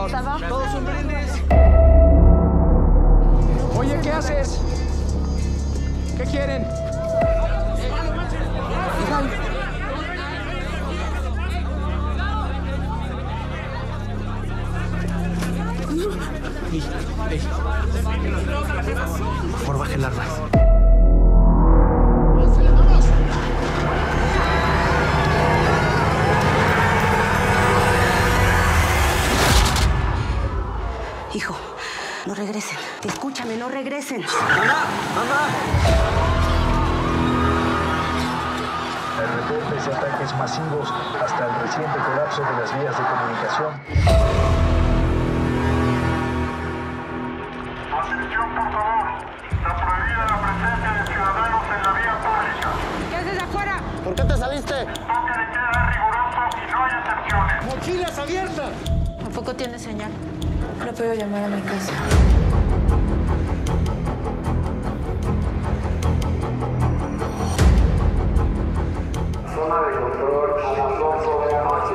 Vámonos. Todos un brindis. Oye, ¿qué haces? ¿Qué quieren? Ey. Por favor, bajen las armas. Hijo, no regresen. Escúchame, no regresen. ¡Mamá! Hay reportes de ataques masivos hasta el reciente colapso de las vías de comunicación. Atención, por favor. Está prohibida la presencia de ciudadanos en la vía pública. ¿Qué haces afuera? ¿Por qué te saliste? Toque de queda riguroso y no hay excepciones. ¡Mochilas abiertas! Tampoco tiene señal. No puedo llamar a mi casa. Zona de control a las 8 de la noche.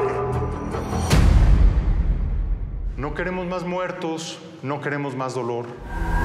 No queremos más muertos, no queremos más dolor.